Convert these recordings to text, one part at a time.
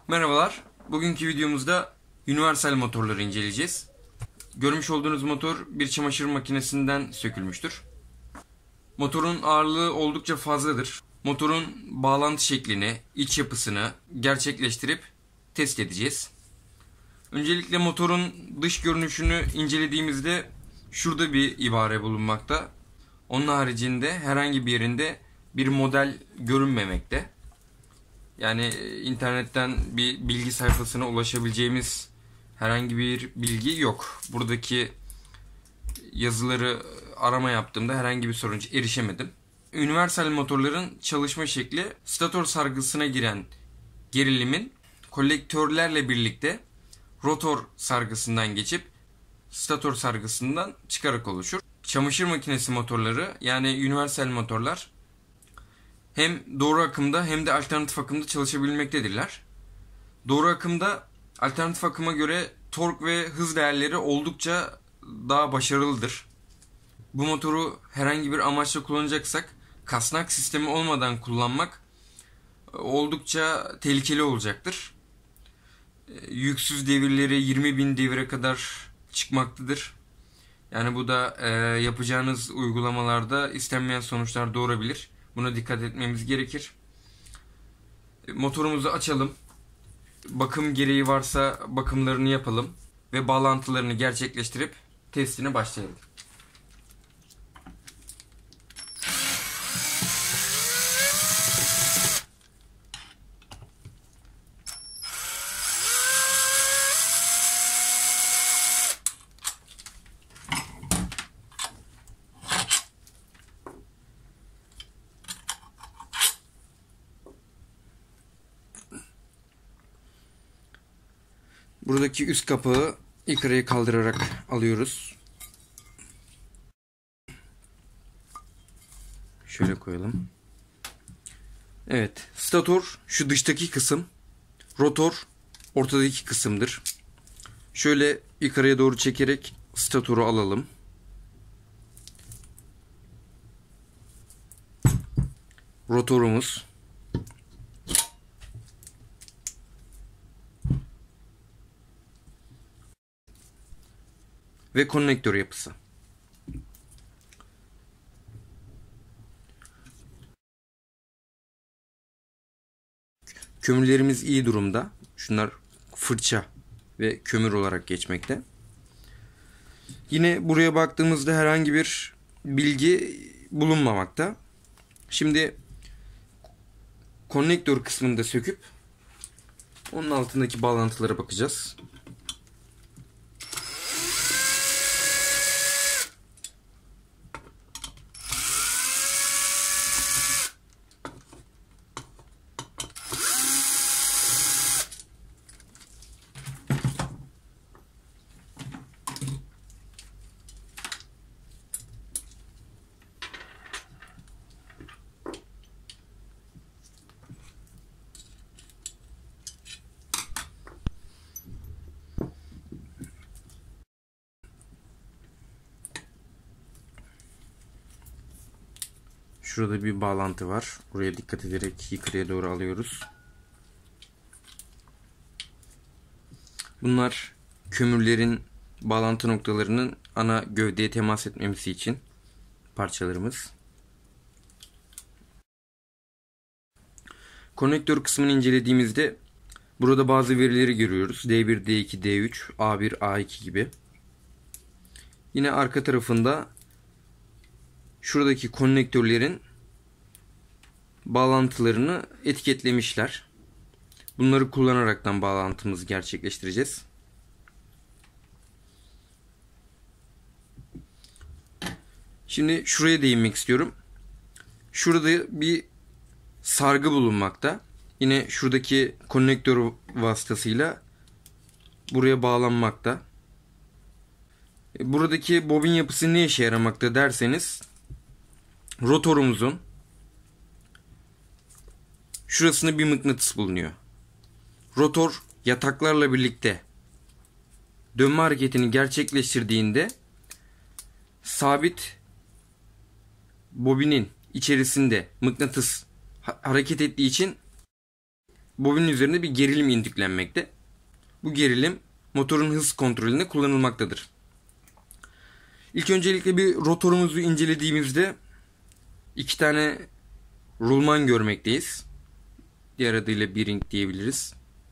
Merhabalar. Bugünkü videomuzda universal motorları inceleyeceğiz. Görmüş olduğunuz motor bir çamaşır makinesinden sökülmüştür. Motorun ağırlığı oldukça fazladır. Motorun bağlantı şeklini, iç yapısını gerçekleştirip test edeceğiz. Öncelikle motorun dış görünüşünü incelediğimizde şurada bir ibare bulunmakta. Onun haricinde herhangi bir yerinde bir model görünmemekte. Yani internetten bir bilgi sayfasına ulaşabileceğimiz herhangi bir bilgi yok. Buradaki yazıları arama yaptığımda herhangi bir sonuca erişemedim. Universal motorların çalışma şekli stator sargısına giren gerilimin kolektörlerle birlikte rotor sargısından geçip stator sargısından çıkarak oluşur. Çamaşır makinesi motorları yani universal motorlar hem doğru akımda hem de alternatif akımda çalışabilmektedirler. Doğru akımda alternatif akıma göre tork ve hız değerleri oldukça daha başarılıdır. Bu motoru herhangi bir amaçla kullanacaksak kasnak sistemi olmadan kullanmak oldukça tehlikeli olacaktır. Yüksüz devirleri 20.000 devire kadar çıkmaktadır. Yani bu da yapacağınız uygulamalarda istenmeyen sonuçlar doğurabilir. Buna dikkat etmemiz gerekir. Motorumuzu açalım. Bakım gereği varsa bakımlarını yapalım. Ve bağlantılarını gerçekleştirip testine başlayalım. Buradaki üst kapağı yukarıya kaldırarak alıyoruz. Şöyle koyalım. Evet, stator şu dıştaki kısım, rotor ortadaki kısımdır. Şöyle yukarıya doğru çekerek statoru alalım. Rotorumuz. Ve konnektör yapısı. Kömürlerimiz iyi durumda. Şunlar fırça ve kömür olarak geçmekte. Yine buraya baktığımızda herhangi bir bilgi bulunmamakta. Şimdi konnektör kısmını da söküp onun altındaki bağlantılara bakacağız. Şurada bir bağlantı var. Buraya dikkat ederek yukarıya doğru alıyoruz. Bunlar kömürlerin bağlantı noktalarının ana gövdeye temas etmemesi için parçalarımız. Konnektör kısmını incelediğimizde burada bazı verileri görüyoruz. D1, D2, D3, A1, A2 gibi. Yine arka tarafında şuradaki konnektörlerin bağlantılarını etiketlemişler. Bunları kullanaraktan bağlantımızı gerçekleştireceğiz. Şimdi şuraya değinmek istiyorum. Şurada bir sargı bulunmakta. Yine şuradaki konnektör vasıtasıyla buraya bağlanmakta. Buradaki bobin yapısı ne işe yaramakta derseniz, rotorumuzun şurasında bir mıknatıs bulunuyor. Rotor yataklarla birlikte dönme hareketini gerçekleştirdiğinde sabit bobinin içerisinde mıknatıs hareket ettiği için bobinin üzerinde bir gerilim indüklenmekte. Bu gerilim motorun hız kontrolünde kullanılmaktadır. İlk öncelikle bir rotorumuzu incelediğimizde 2 tane rulman görmekteyiz. Diğer adıyla bearing diyebiliriz.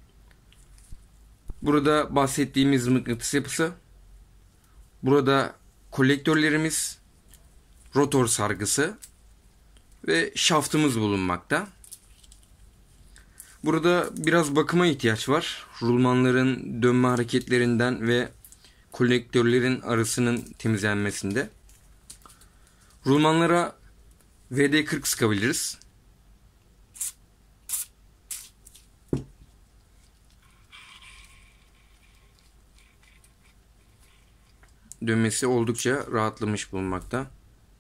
Burada bahsettiğimiz mıknatıs yapısı. Burada kolektörlerimiz, rotor sargısı ve şaftımız bulunmakta. Burada biraz bakıma ihtiyaç var. Rulmanların dönme hareketlerinden ve kolektörlerin arasının temizlenmesinde. Rulmanlara WD-40 sıkabiliriz. Dönmesi oldukça rahatlamış bulunmakta.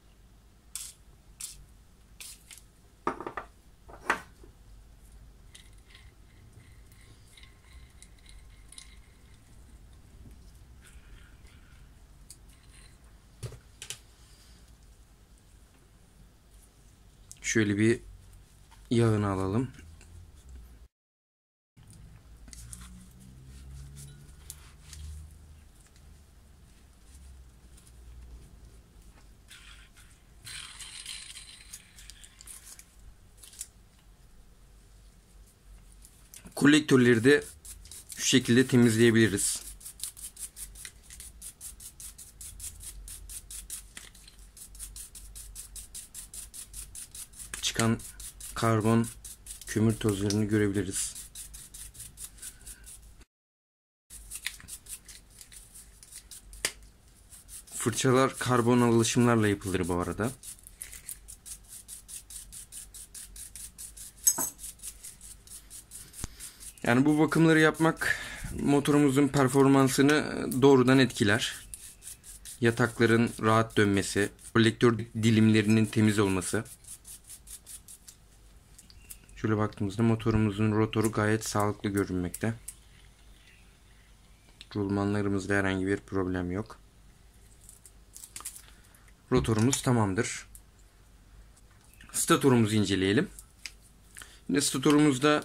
Şöyle bir yağını alalım. Kolektörleri de şu şekilde temizleyebiliriz. Çıkan karbon, kömür tozlarını görebiliriz. Fırçalar karbon alaşımlarla yapılır bu arada. Yani bu bakımları yapmak motorumuzun performansını doğrudan etkiler. Yatakların rahat dönmesi, kolektör dilimlerinin temiz olması. Şöyle baktığımızda motorumuzun rotoru gayet sağlıklı görünmekte. Rulmanlarımızda herhangi bir problem yok. Rotorumuz tamamdır. Statorumuzu inceleyelim. Yine statorumuzda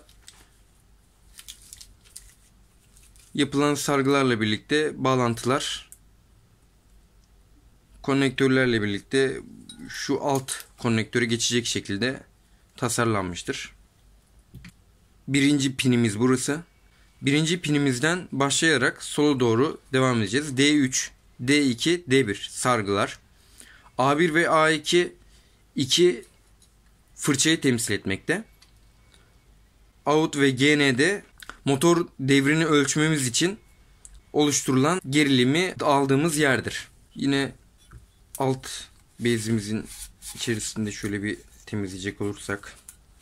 yapılan sargılarla birlikte bağlantılar, konnektörlerle birlikte şu alt konnektörü geçecek şekilde tasarlanmıştır. Birinci pinimiz burası. Birinci pinimizden başlayarak sola doğru devam edeceğiz. D3, D2, D1 sargılar. A1 ve A2 iki fırçayı temsil etmekte. Out ve GN'de motor devrini ölçmemiz için oluşturulan gerilimi aldığımız yerdir. Yine alt bezimizin içerisinde şöyle bir temizleyecek olursak.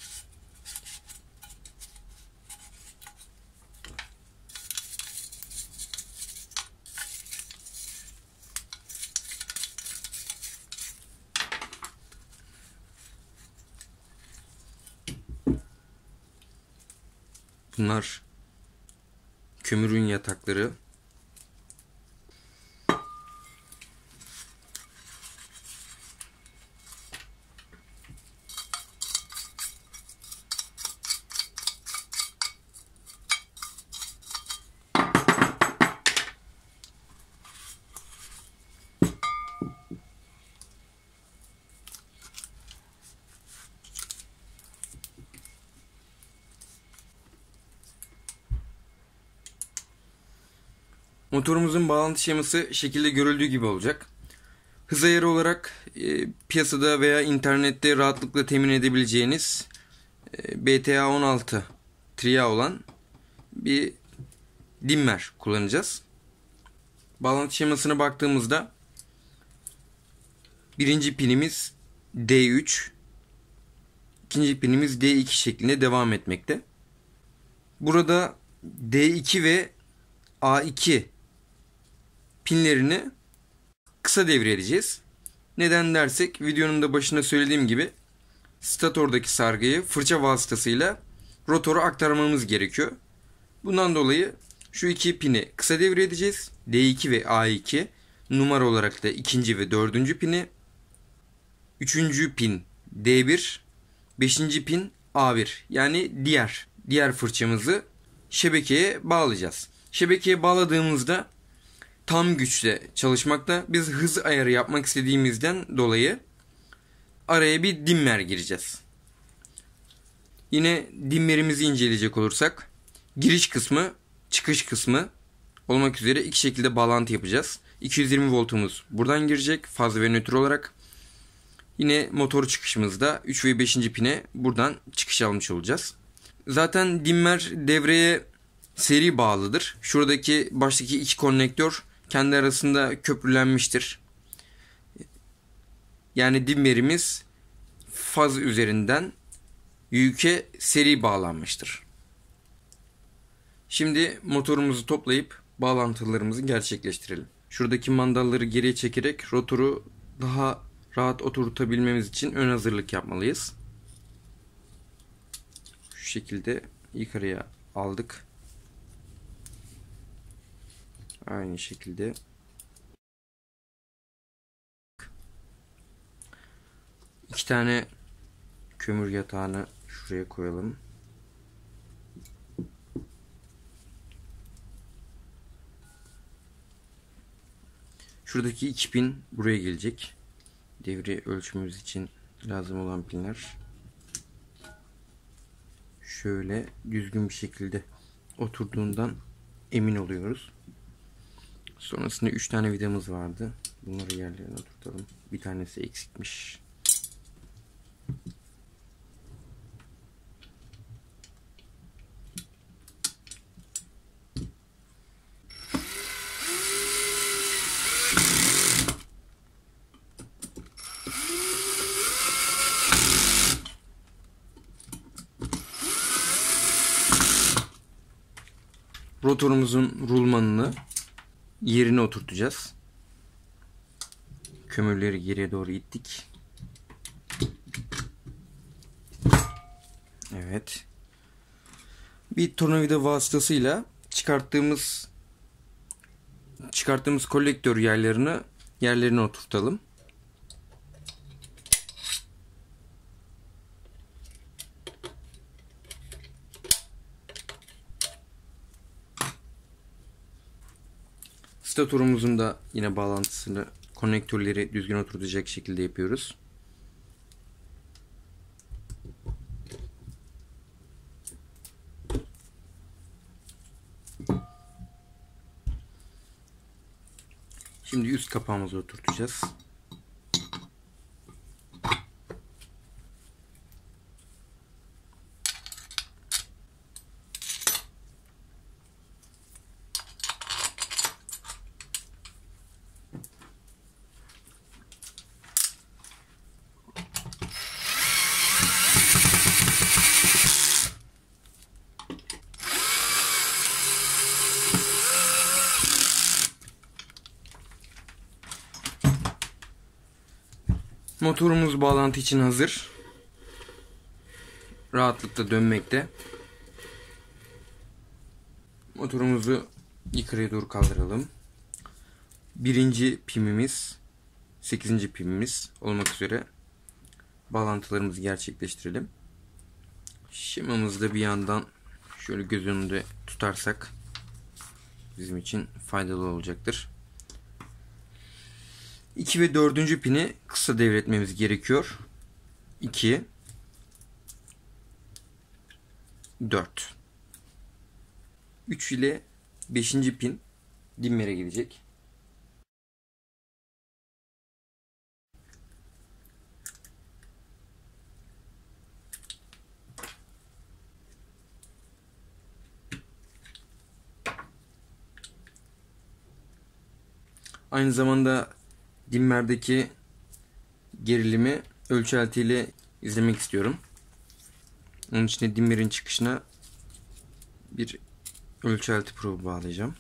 Bunlar kömürün yatakları. Motorumuzun bağlantı şeması şekilde görüldüğü gibi olacak. Hız ayarı olarak piyasada veya internette rahatlıkla temin edebileceğiniz BTA 16 Tria olan bir dimmer kullanacağız. Bağlantı şemasına baktığımızda birinci pinimiz D3, ikinci pinimiz D2 şeklinde devam etmekte. Burada D2 ve A2 pinlerini kısa devre edeceğiz. Neden dersek, videonun da başında söylediğim gibi statordaki sargıyı fırça vasıtasıyla rotora aktarmamız gerekiyor. Bundan dolayı şu iki pini kısa devre edeceğiz. D2 ve A2 numara olarak da ikinci ve dördüncü pini, üçüncü pin D1, beşinci pin A1 yani diğer diğer fırçamızı şebekeye bağlayacağız. Şebekeye bağladığımızda tam güçle çalışmakta. Biz hız ayarı yapmak istediğimizden dolayı araya bir dimmer gireceğiz. Yine dimmerimizi inceleyecek olursak giriş kısmı, çıkış kısmı olmak üzere iki şekilde bağlantı yapacağız. 220 voltumuz buradan girecek faz ve nötr olarak. Yine motor çıkışımızda 3 ve 5. pine buradan çıkış almış olacağız. Zaten dimmer devreye seri bağlıdır. Şuradaki baştaki iki konnektör kendi arasında köprülenmiştir. Yani dimmerimiz faz üzerinden yüke seri bağlanmıştır. Şimdi motorumuzu toplayıp bağlantılarımızı gerçekleştirelim. Şuradaki mandalları geriye çekerek rotoru daha rahat oturtabilmemiz için ön hazırlık yapmalıyız. Şu şekilde yukarıya aldık. Aynı şekilde. İki tane kömür yatağını şuraya koyalım. Şuradaki 2 pin buraya gelecek. Devre ölçümümüz için lazım olan pinler. Şöyle düzgün bir şekilde oturduğundan emin oluyoruz. Sonrasında 3 tane vidamız vardı. Bunları yerlerine oturtalım. Bir tanesi eksikmiş. Rotorumuzun rulmanını yerine oturtacağız. Kömürleri geriye doğru ittik. Evet. Bir tornavida vasıtasıyla çıkarttığımız kolektör yerlerine oturtalım. Statorumuzun da yine bağlantısını, konektörleri düzgün oturtacak şekilde yapıyoruz. Şimdi üst kapağımızı oturtacağız. Motorumuz bağlantı için hazır. Rahatlıkla dönmekte. Motorumuzu yukarıya doğru kaldıralım. Birinci pimimiz, 8. pimimiz olmak üzere bağlantılarımızı gerçekleştirelim. Şemamızı da bir yandan şöyle göz önünde tutarsak bizim için faydalı olacaktır. 2 ve 4. pini kısa devretmemiz gerekiyor. 2 4 3 ile 5. pin dimmere gidecek. Aynı zamanda dimmerdeki gerilimi ölçü izlemek istiyorum. Onun için de dimmerin çıkışına bir ölçü probu bağlayacağım.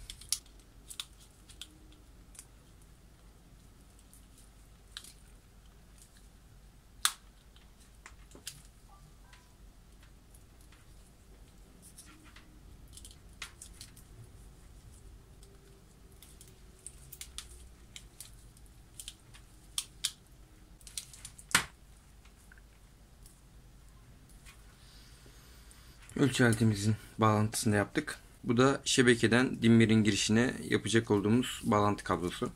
Ölçü aletimizin bağlantısını da yaptık. Bu da şebekeden dimmerin girişine yapacak olduğumuz bağlantı kablosu.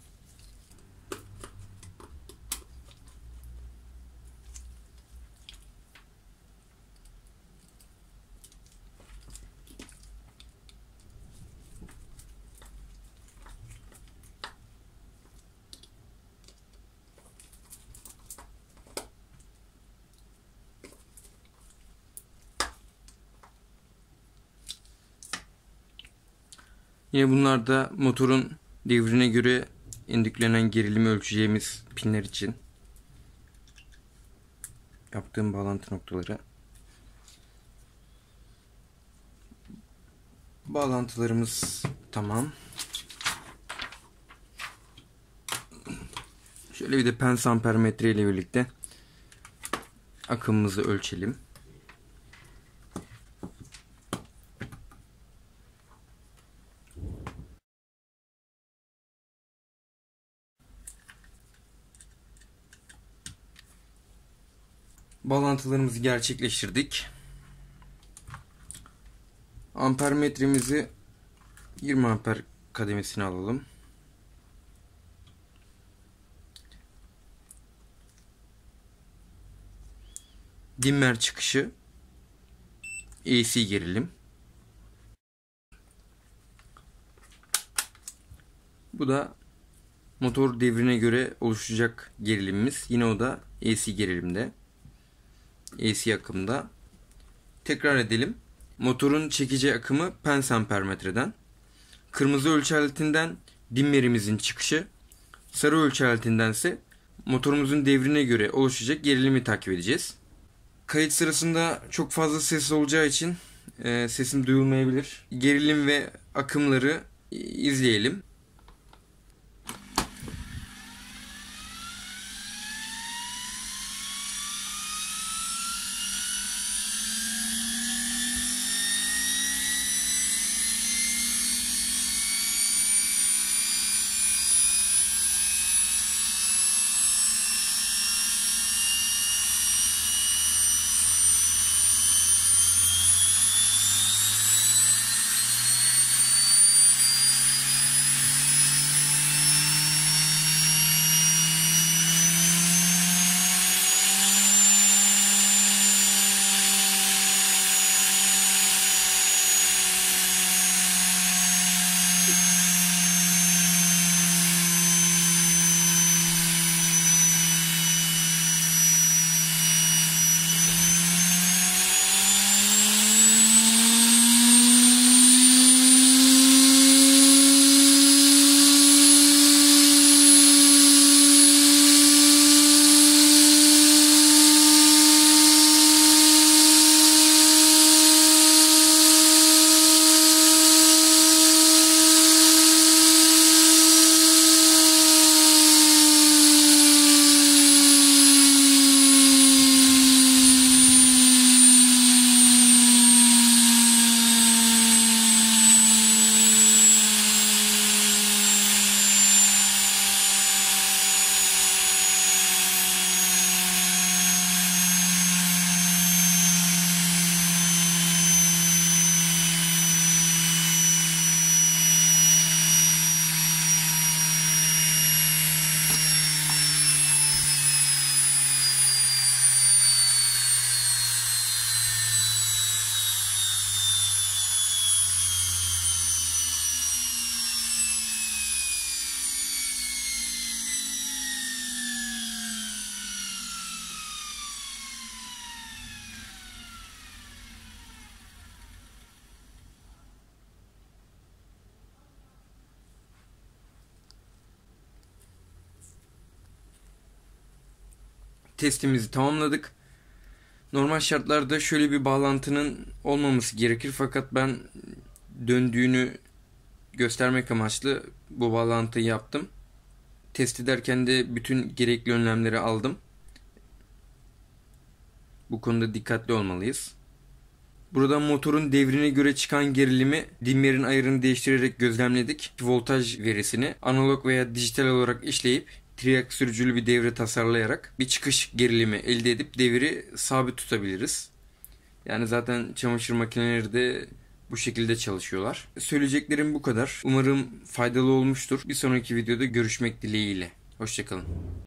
Yine bunlar da motorun devrine göre indüklenen gerilimi ölçeceğimiz pinler için yaptığım bağlantı noktaları. Bağlantılarımız tamam. Şöyle bir de pens ampermetre ile birlikte akımımızı ölçelim. Bağlantılarımızı gerçekleştirdik. Ampermetremizi 20 amper kademesine alalım. Dimmer çıkışı AC gerilim. Bu da motor devrine göre oluşacak gerilimimiz. Yine o da AC gerilimde. AC akımda. Tekrar edelim. Motorun çekici akımı pens ampermetreden. Kırmızı ölçü aletinden dimmerimizin çıkışı. Sarı ölçü aletinden ise motorumuzun devrine göre oluşacak gerilimi takip edeceğiz. Kayıt sırasında çok fazla ses olacağı için sesim duyulmayabilir. Gerilim ve akımları izleyelim. Testimizi tamamladık. Normal şartlarda şöyle bir bağlantının olmaması gerekir, fakat ben döndüğünü göstermek amaçlı bu bağlantıyı yaptım. Test ederken de bütün gerekli önlemleri aldım. Bu konuda dikkatli olmalıyız. Burada motorun devrine göre çıkan gerilimi dimmerin ayarını değiştirerek gözlemledik. Voltaj verisini analog veya dijital olarak işleyip triax sürücülü bir devre tasarlayarak bir çıkış gerilimi elde edip devri sabit tutabiliriz. Yani zaten çamaşır makineleri de bu şekilde çalışıyorlar. Söyleyeceklerim bu kadar. Umarım faydalı olmuştur. Bir sonraki videoda görüşmek dileğiyle. Hoşça kalın.